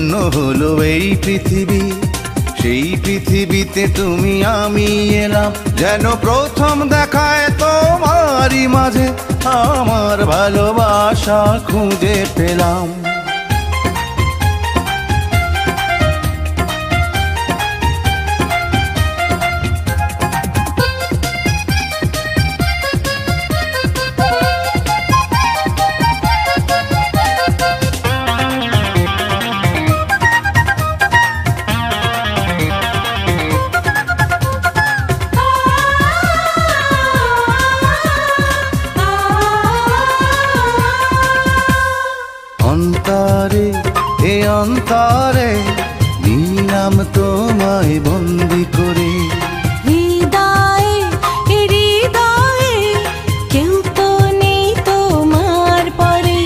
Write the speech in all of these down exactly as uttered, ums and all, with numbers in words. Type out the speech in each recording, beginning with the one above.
জন্য হলো এই পৃথিবী, সেই পৃথিবীতে তুমি আমি এলাম। যেন প্রথম দেখায় তোমারই মাঝে আমার ভালোবাসা খুঁজে পেলাম। অন্তরে এ অন্তরে নিলাম তোমায় বন্দি করে, হৃদয়ে হৃদয়ে কেউ তো নেই তোমার পরে।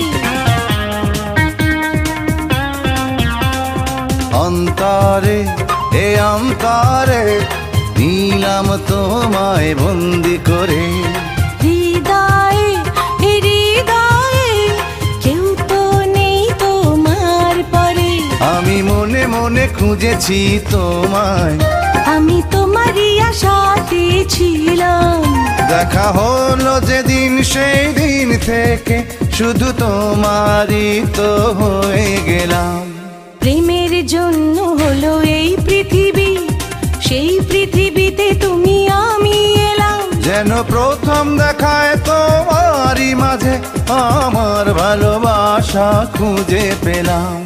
অন্তরে এ অন্তরে নিলাম তোমায় বন্দি করে, হৃদয়ে হৃদয়ে কেউ তো নেই তোমার পরে। আমি মনে মনে খুঁজেছি তোমায়, আমি তোমারই আশাতে ছিলাম। দেখা হলো যেদিন সেই দিন থেকে শুধু তোমারই তো হয়ে গেলাম। প্রেমের জন্য হলো এই পৃথিবী, সেই পৃথিবীতে তুমি আমি এলাম। যেন প্রথম দেখায় তোমারই মাঝে আমার ভালোবাসা খুঁজে পেলাম।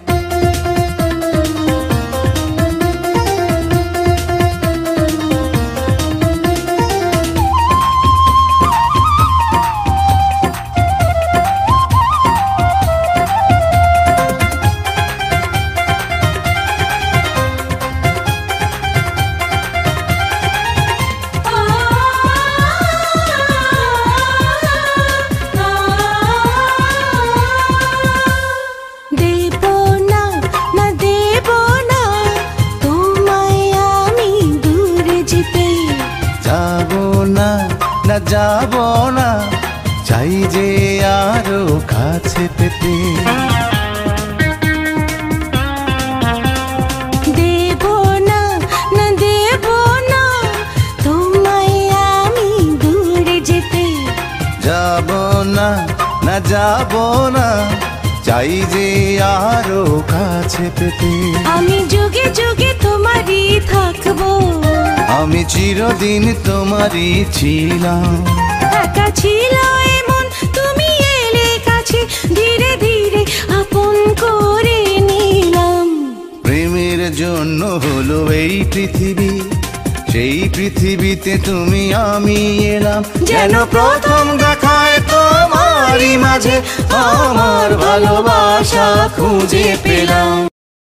না যাব না চাই যে আরো কাছে পেতে, দেব না না দেব না তোমায় আমি দূরে যেতে। যাব না না যাব না চাই যে আরো কাছে পেতে। আমি যুগে যুগে তোমারই থাকবো, আমি চিরদিন তোমারই ছিলাম। একা ছিল এমন তুমি এলে কাছে, ধীরে ধীরে আপন করে নিলাম। প্রেমের জন্য হলো এই পৃথিবী, সেই পৃথিবীতে তুমি আমি এলাম। যেন প্রথম দেখায় তোমারই মাঝে আমার ভালোবাসা খুঁজে পেলাম।